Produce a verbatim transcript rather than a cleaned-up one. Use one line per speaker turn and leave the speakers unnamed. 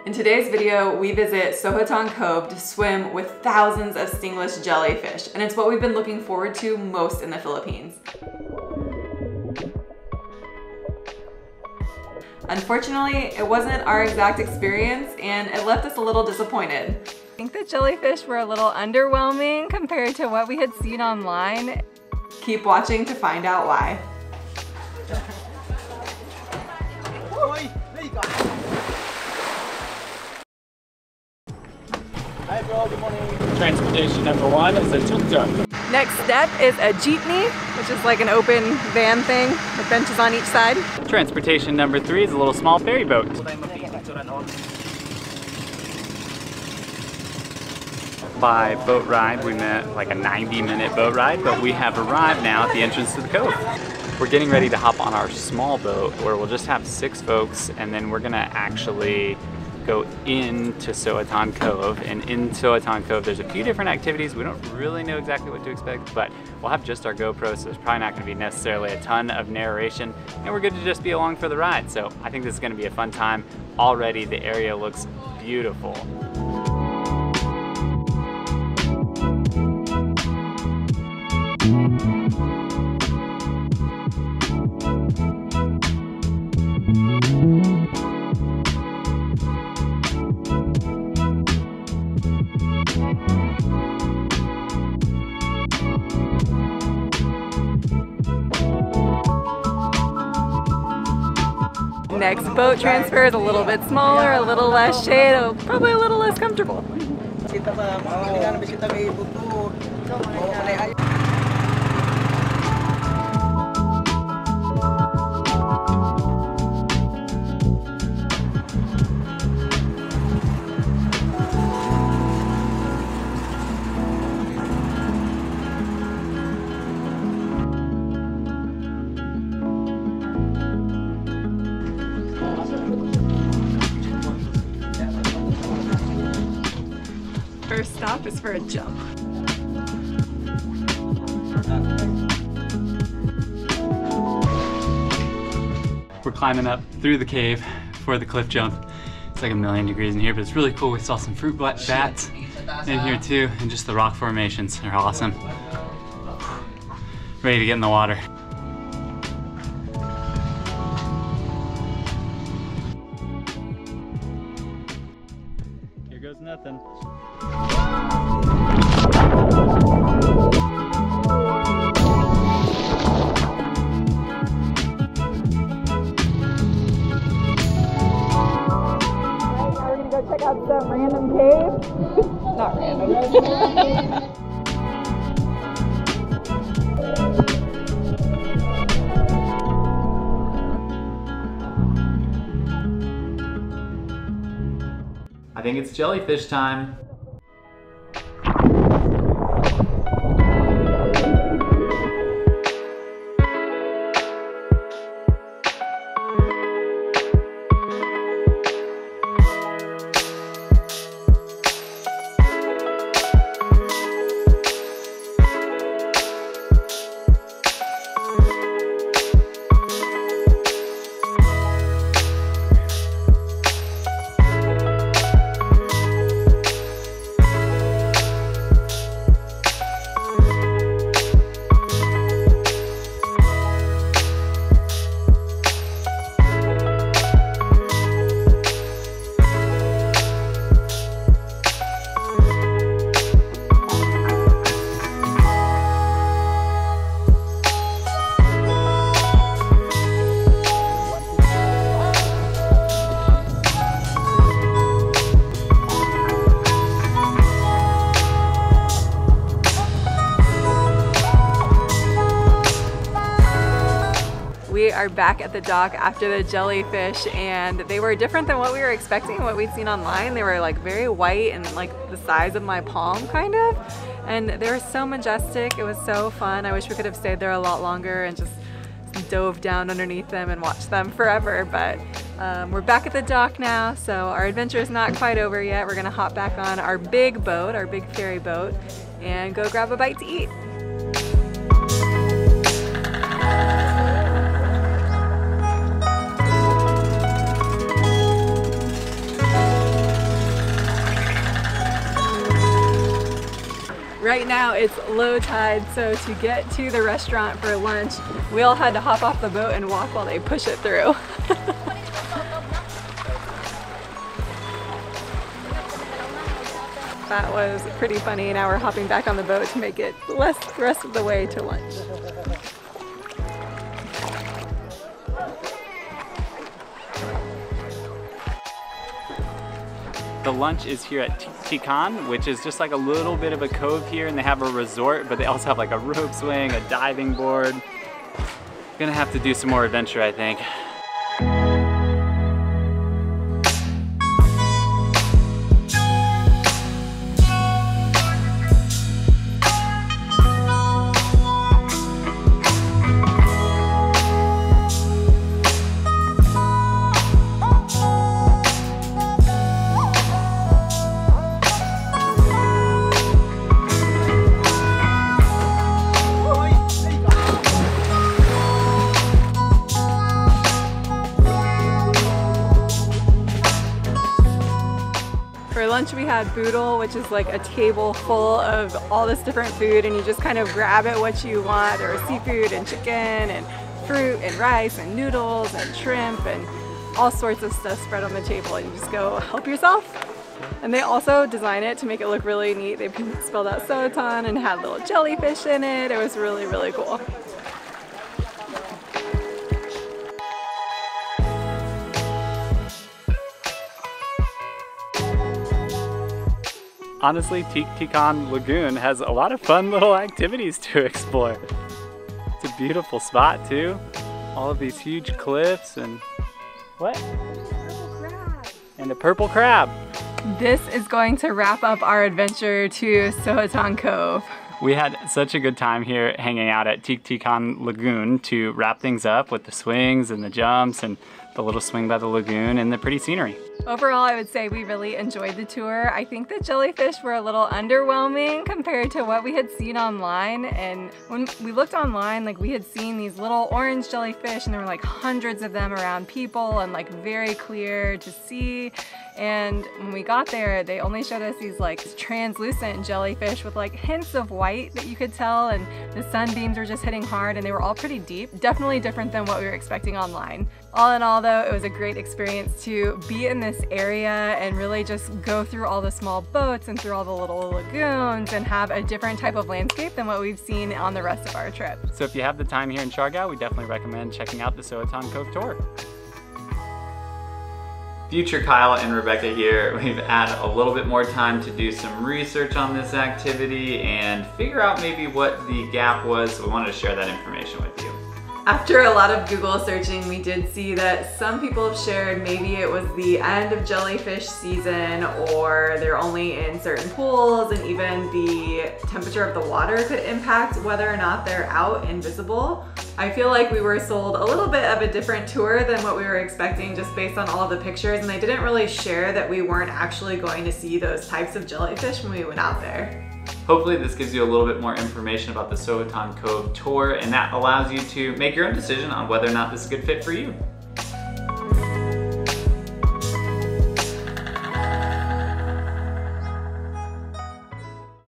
In today's video, we visit Sohoton Cove to swim with thousands of stingless jellyfish, and it's what we've been looking forward to most in the Philippines. Unfortunately, it wasn't our exact experience, and it left us a little disappointed.
I think the jellyfish were a little underwhelming compared to what we had seen online.
Keep watching to find out why.
Hi bro, good morning. Transportation number one is a tuk-tuk.
Next step is a jeepney, which is like an open van thing with benches on each side.
Transportation number three is a little small ferry boat. By boat ride, we meant like a ninety minute boat ride, but we have arrived now at the entrance to the cove. We're getting ready to hop on our small boat where we'll just have six folks, and then we're gonna actually go into Sohoton Cove. And in Sohoton Cove, there's a few different activities. We don't really know exactly what to expect, but we'll have just our GoPro, so there's probably not gonna be necessarily a ton of narration, and we're good to just be along for the ride. So I think this is gonna be a fun time. Already the area looks beautiful.
Next boat transfer is a little bit smaller, a little less shade, probably a little less comfortable. First stop is for a jump.
We're climbing up through the cave for the cliff jump. It's like a million degrees in here, but it's really cool. We saw some fruit bats in here too, and just the rock formations are awesome. Ready to get in the water. Here goes nothing.
Check out some random cave. Not random.
I think it's jellyfish time.
We are back at the dock after the jellyfish, and they were different than what we were expecting, what we'd seen online. They were like very white and like the size of my palm kind of, and they were so majestic. It was so fun. I wish we could have stayed there a lot longer and just dove down underneath them and watched them forever, but um, we're back at the dock now, so our adventure is not quite over yet. We're gonna hop back on our big boat, our big ferry boat, and go grab a bite to eat. Right now it's low tide, so to get to the restaurant for lunch, we all had to hop off the boat and walk while they push it through. That was pretty funny. Now we're hopping back on the boat to make it less the rest of the way to lunch.
The lunch is here at Tikan, which is just like a little bit of a cove here, and they have a resort, but they also have like a rope swing, a diving board. Gonna have to do some more adventure, I think.
For lunch we had boodle, which is like a table full of all this different food, and you just kind of grab it what you want. There was seafood and chicken and fruit and rice and noodles and shrimp and all sorts of stuff spread on the table, and you just go help yourself. And they also design it to make it look really neat. They spelled out Sohoton and had little jellyfish in it. It was really, really cool.
Honestly, Tikan Lagoon has a lot of fun little activities to explore. It's a beautiful spot too. All of these huge cliffs and what? Purple crab. And a purple crab.
This is going to wrap up our adventure to Sohoton Cove.
We had such a good time here hanging out at Tikan Lagoon to wrap things up with the swings and the jumps and the little swing by the lagoon and the pretty scenery.
Overall, I would say we really enjoyed the tour. I think the jellyfish were a little underwhelming compared to what we had seen online. And when we looked online, like we had seen these little orange jellyfish, and there were like hundreds of them around people and like very clear to see. And when we got there, they only showed us these like translucent jellyfish with like hints of white that you could tell, and the sunbeams were just hitting hard, and they were all pretty deep. Definitely different than what we were expecting online. All in all though, it was a great experience to be in this area and really just go through all the small boats and through all the little lagoons and have a different type of landscape than what we've seen on the rest of our trip.
So if you have the time here in Siargao, we definitely recommend checking out the Sohoton Cove Tour. Future Kyle and Rebecca here. We've had a little bit more time to do some research on this activity and figure out maybe what the gap was, so we wanted to share that information with you.
After a lot of Google searching, we did see that some people have shared maybe it was the end of jellyfish season, or they're only in certain pools, and even the temperature of the water could impact whether or not they're out and visible. I feel like we were sold a little bit of a different tour than what we were expecting just based on all the pictures, and they didn't really share that we weren't actually going to see those types of jellyfish when we went out there.
Hopefully this gives you a little bit more information about the Sohoton Cove Tour, and that allows you to make your own decision on whether or not this is a good fit for you.